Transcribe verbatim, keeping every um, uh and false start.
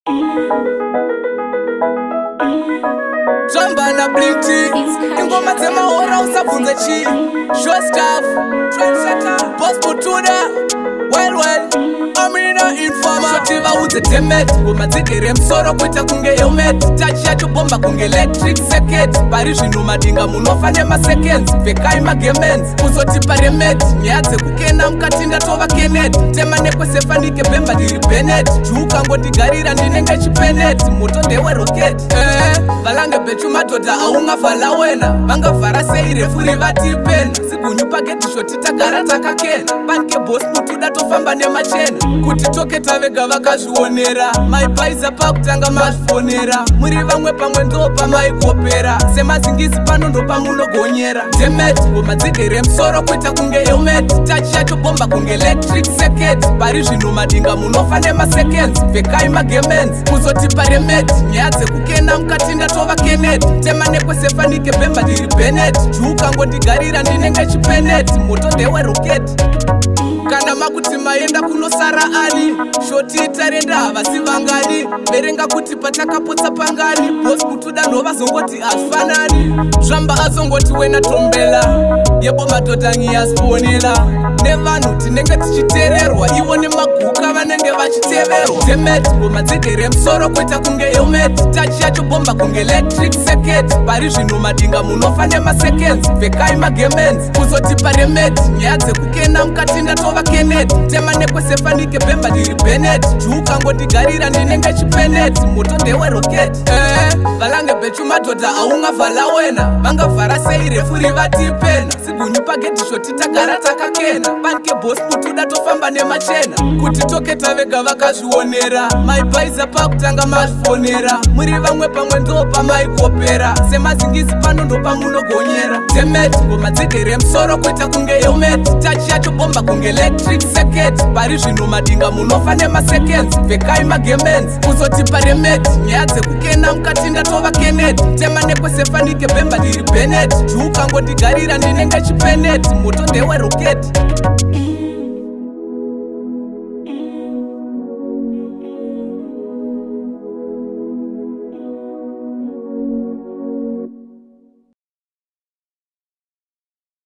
Jamba na Blinty ingoma dzemahora usabvunze chi Short stuff Trendsetter Boss Butuda Well well Amina Informer Shoti vaudze temet ngoma dzigere musoro kuita kunge helmet Touch yacho bomba kunge electric circuit Pari zvino madinga munofa nemaseconds Vekai magemens Kuzoti paremet nyaya dzekukena mukati ndatova Kenneth Tema nekwesefanike bemba ndiri Bennett Juukangondigarira ndinenge chipenet Moto ndewe rocket Eh Valange bechu madhodha aungavhala wena Vangavhara sei refuri vati pena Sigunyu paketi shoti tagara takakena Panke boss Butuda tofamba nemachena Kuti toketa vega vakazvionera Maibaiza pakutanga mazvifonera Muri vamwe pamwe ndo pamaikopera Semazingizi pano ndo pamunogonyera Demet ngoma dzigere musoro kuita kunge helmet Touch yacho bomba kunge electric circuit Pari zvino madinga munofa nemaseconds Vekai magemens Kuzoti paremet nyaya dzekukena mukati ndatova Kenneth Tema nekwesefanike bemba ndiri Bennett Juukangondigarira ndinenge chipenet Moto ndewe rocket Kana makuti maenda kunosara ani Shoti itarenda havasi vangani Verenga kuti patakapotsa pangani Boss Butuda nova zongoti azfanani Zvamba azongoti wena tombela Yebo madhodha ngiyasponela Nevanhu tinenge tichitererwa Ivo nemaguka vanenge vachiteverwa Demet ngoma dzigere musoro kuita kunge helmet Touch yacho bomba kunge electric circuit Pari zvino madinga munofa nemaseconds Vekai magemens Kuzoti paremet nyaya dzekukena mukati ndatova Kenneth Tema nekwesefanike bemba ndiri Bennett Juukangondigarira ndinenge chipenet Moto ndewe rocket Eh Valange bechu madhodha aungavhala wena Vangavhara sei refuri vati pena Sigunyu pageti shoti tagara takakena Panke boss Butuda tofamba nemachena Kuti toketa vega vakazvionera Maibaiza pakutanga mazvifonera Muri vamwe pamwe ndo pamaikopera Semazingizi pano ndo pamunogonyera Demet ngoma dzigere musoro kuita kunge helmet Touch yacho bomba kunge electric circuit Pari zvino madinga munofa nemaseconds Vekai magemens Kuzoti paremet nyaya dzekukena mukati ndatova Kenneth Tema nekwesefanike bemba ndiri Bennett Juukangondigarira ndinenge chipenet Moto ndewe rocket